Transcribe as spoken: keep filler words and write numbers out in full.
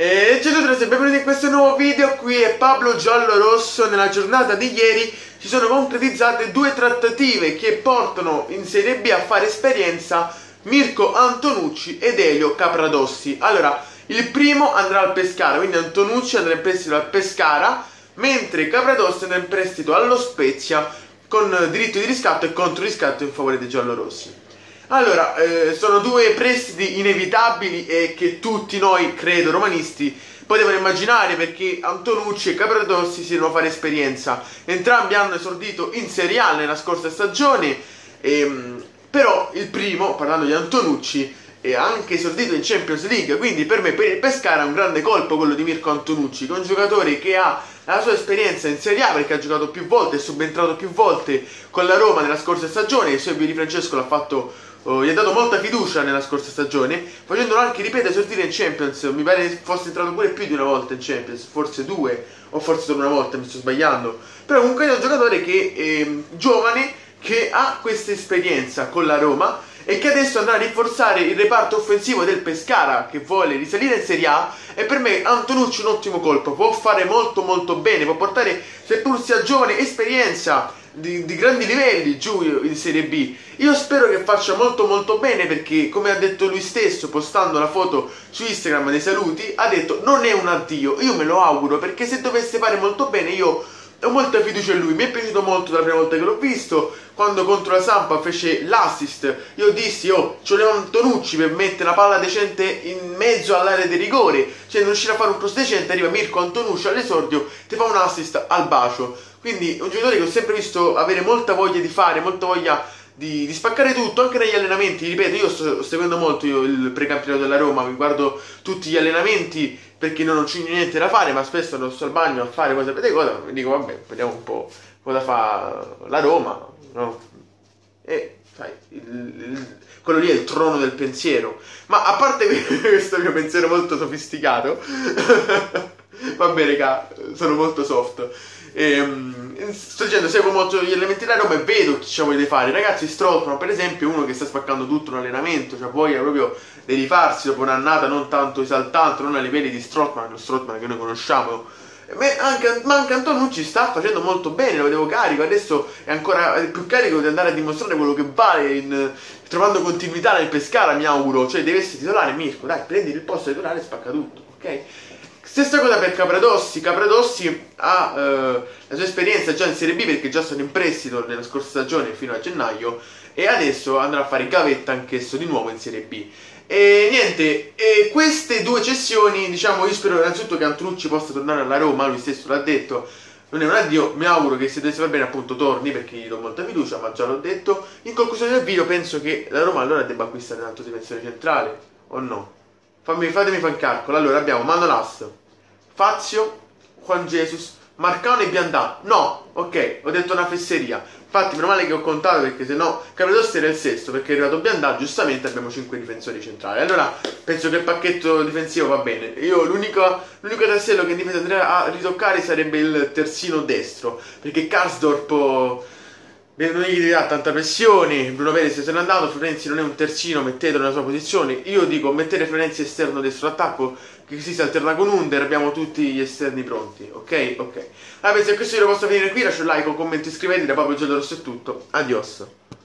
E ciao a tutti ragazzi, benvenuti in questo nuovo video. Qui è Pablo Giallorosso. Nella giornata di ieri si sono concretizzate due trattative che portano in Serie B a fare esperienza Mirko Antonucci ed Elio Capradossi. Allora, il primo andrà al Pescara, quindi Antonucci andrà in prestito al Pescara, mentre Capradossi andrà in prestito allo Spezia con diritto di riscatto e controriscatto in favore dei giallorossi. Allora, eh, sono due prestiti inevitabili e che tutti noi, credo, romanisti, potevano immaginare, perché Antonucci e Capradossi si devono fare esperienza. Entrambi hanno esordito in Serie A nella scorsa stagione, ehm, però il primo, parlando di Antonucci, è anche esordito in Champions League, quindi per me, per il Pescara, è un grande colpo quello di Mirko Antonucci, che è un giocatore che ha la sua esperienza in Serie A, perché ha giocato più volte, è subentrato più volte con la Roma nella scorsa stagione. Il suo Di Francesco l'ha fatto... Oh, gli ha dato molta fiducia nella scorsa stagione, facendolo anche, ripeto, esordire in Champions. Mi pare che fosse entrato pure più di una volta in Champions, forse due, o forse solo una volta, mi sto sbagliando. Però comunque è un giocatore che è giovane, che ha questa esperienza con la Roma e che adesso andrà a rinforzare il reparto offensivo del Pescara, che vuole risalire in Serie A. E per me Antonucci è un ottimo colpo, può fare molto molto bene, può portare, seppur sia giovane, esperienza Di, di grandi livelli giù in Serie B. Io spero che faccia molto molto bene, perché, come ha detto lui stesso postando la foto su Instagram dei saluti, ha detto non è un addio. Io me lo auguro, perché se dovesse fare molto bene io ho molta fiducia in lui. Mi è piaciuto molto dalla prima volta che l'ho visto, quando contro la Sampa fece l'assist. Io dissi, oh, ci voleva Antonucci per mettere una palla decente in mezzo all'area di rigore, cioè non riuscire a fare un cross decente, arriva Mirko Antonucci all'esordio, ti fa un assist al bacio. Quindi un giocatore che ho sempre visto avere molta voglia di fare, molta voglia di, di spaccare tutto, anche negli allenamenti. Ripeto, io sto seguendo molto io il precampionato della Roma, mi guardo tutti gli allenamenti perché non c'è niente da fare, ma spesso non sto al bagno a fare cose per cosa, mi dico vabbè, vediamo un po' cosa fa la Roma, no? E sai, il, il, quello lì è il trono del pensiero. Ma a parte questo mio pensiero molto sofisticato, vabbè raga, sono molto soft. Ehm, sto dicendo, seguo molto gli elementi della Roma e vedo chi ci vuole fare. Ragazzi, Strootman per esempio è uno che sta spaccando tutto un allenamento, cioè voglia proprio di rifarsi dopo un'annata non tanto esaltante, non a livelli di Strootman, lo Strootman che noi conosciamo. Anche, ma anche Antonucci sta facendo molto bene, lo vedevo carico, adesso è ancora più carico di andare a dimostrare quello che vale, in, trovando continuità nel Pescara, mi auguro. Cioè deve essere titolare Mirko, dai, prendi il posto di titolare e spacca tutto, ok? Stessa cosa per Capradossi. Capradossi ha eh, la sua esperienza già in Serie B, perché già sono in prestito nella scorsa stagione fino a gennaio, e adesso andrà a fare gavetta anch'esso di nuovo in Serie B. E niente, e queste due cessioni, diciamo, io spero innanzitutto che Antonucci possa tornare alla Roma, lui stesso l'ha detto, non è un addio, mi auguro che se dovesse far bene appunto torni, perché gli do molta fiducia, ma già l'ho detto. In conclusione del video, penso che la Roma allora debba acquistare un altro difensore centrale, o no? Fammi, fatemi fare un calcolo. Allora abbiamo Manolas, Fazio, Juan Jesus, Marcano e Biandà. No, ok, ho detto una fesseria. Infatti meno male che ho contato, perché sennò Capradossi era il sesto, perché è arrivato Biandà, giustamente abbiamo cinque difensori centrali. Allora penso che il pacchetto difensivo va bene. Io l'unico tassello che in difesa andrei a ritoccare sarebbe il terzino destro, perché Karsdorp non gli dà tanta pressione, Bruno Perez se n'è andato, Florenzi non è un terzino, mettetelo nella sua posizione. Io dico mettere Florenzi esterno destro attacco, che si alterna con Under, abbiamo tutti gli esterni pronti, ok? Ok. Allora, penso che questo video possa finire qui, lascia un like, un commento, iscrivetevi, da Pablo Giallorosso è tutto, adios.